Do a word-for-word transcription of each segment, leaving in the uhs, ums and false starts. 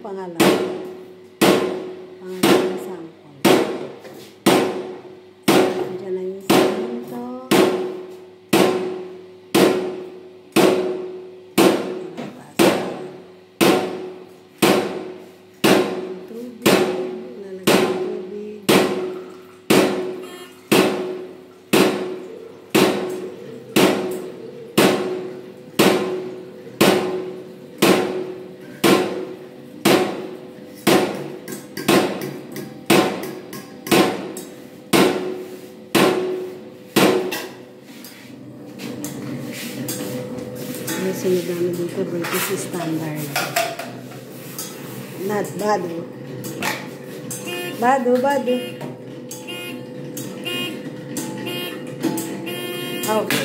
pangalawa. Pangalawang sample. Diyan na yung simento. Tubig. Lalagyan ng tubig. Yung sunod namin dito, British Standard. Not bado. Bado, bado. Okay.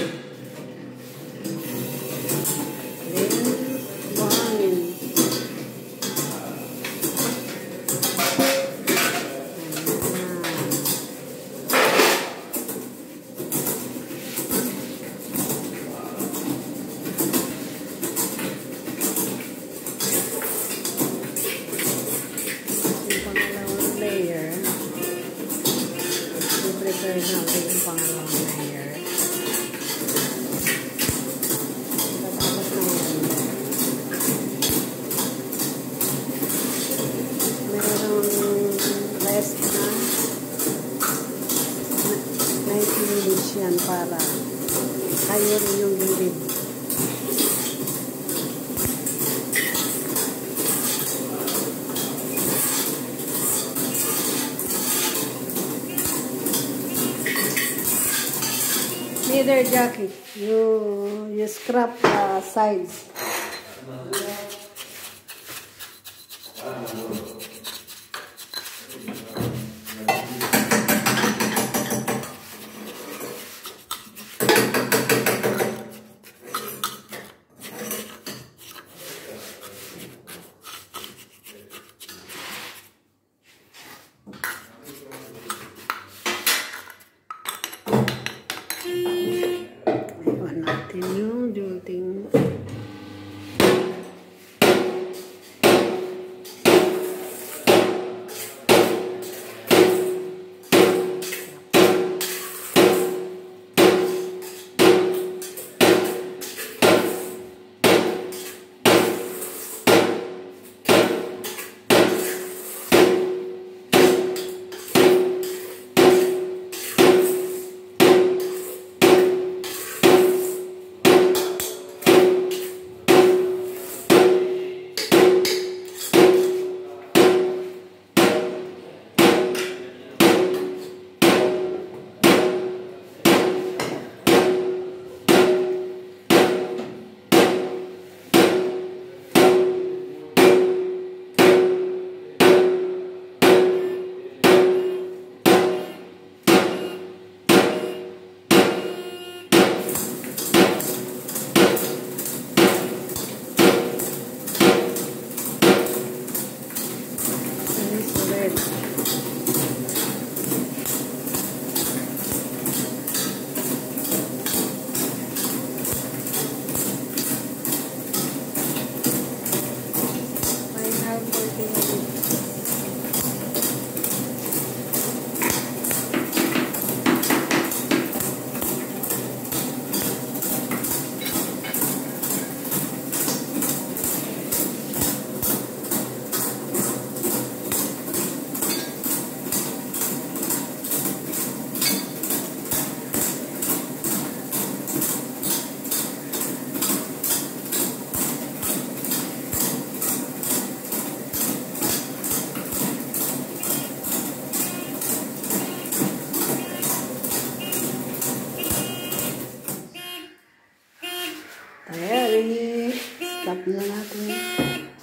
Then, buhangin. I-prepare natin yung pangalawang layer. Tapos na yan. Merong rest na ninety minutes yan para kayo rin yung gilid. Leather jacket, you you scrap the sides. Natin yung jolting. Ayan, stop na natin.